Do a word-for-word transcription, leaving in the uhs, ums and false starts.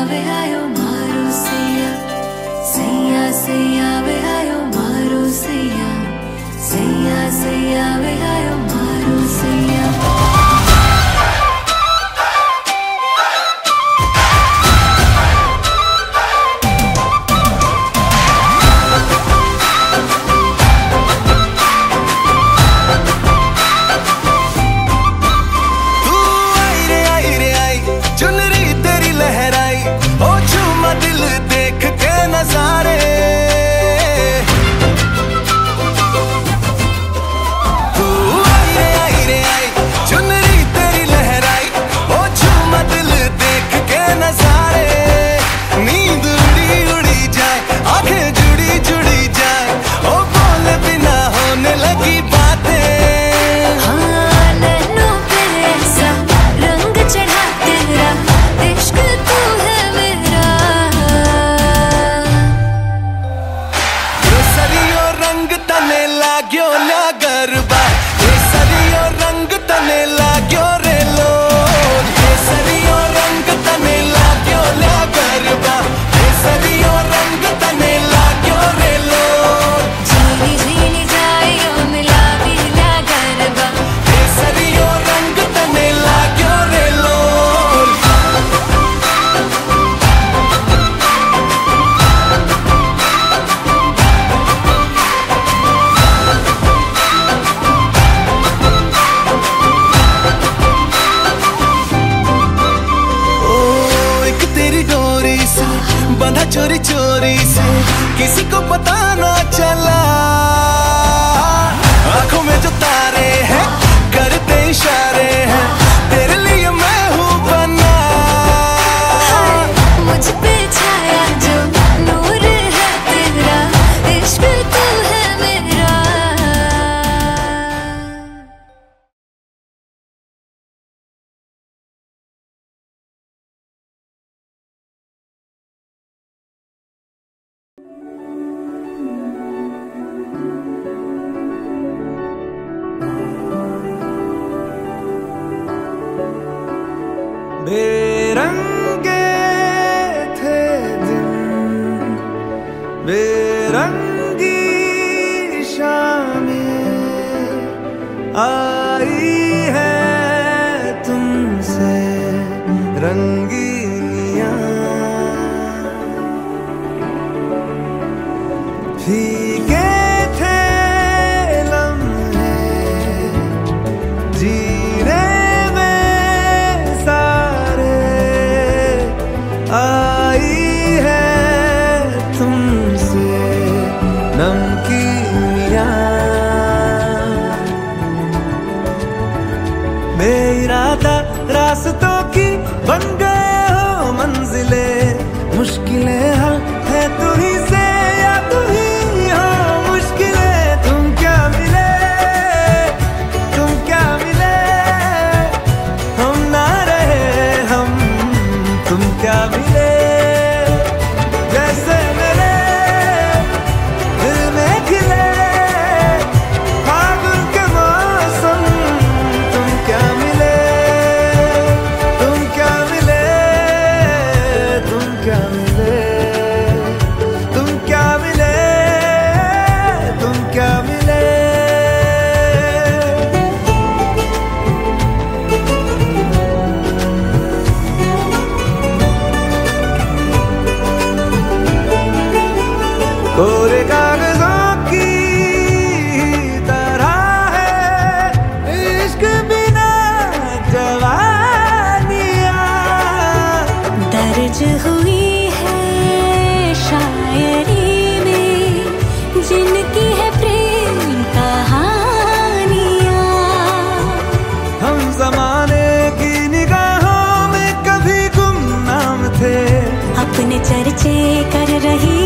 वे आयो मारो सैया सैया सैया वे आयो मारो सैया सैया सैया वे आयो मारो सैया। बंधा चोरी चोरी से किसी को पता ना चला, आंखों में जो तारे हैं करते इशारे हैं तेरे लिए मैं हूँ बना। मुझ पे छाया जो नूर है तेरा इश्क तू है मेरा। बेरंगे थे दिन बेरंगी शामें आई है तुमसे रंगीनियां, फीके थे लम्हे जीने आई है तुमसे नमकीनियां, बेइरादा रास्तों की बन गए हो मंजिले, मुश्किलें हल है तू ही से या तू ही हो मुश्किलें। तुम क्या मिले तुम क्या मिले हम ना रहे हम तुम क्या मिले, जैसे मेरे दिल में खिले फागुन के मौसम। तुम क्या मिले तुम क्या मिले तुम क्या मिले तुम क्या मिले तुम क्या मिले। कोरे कागजों की तरह है इश्क बिना जवानियां, दर्ज हुई है शायरी में जिनकी है प्रेम कहानियां। हम जमाने की निगाहों में कभी गुमनाम थे, अपने चर्चे कर रही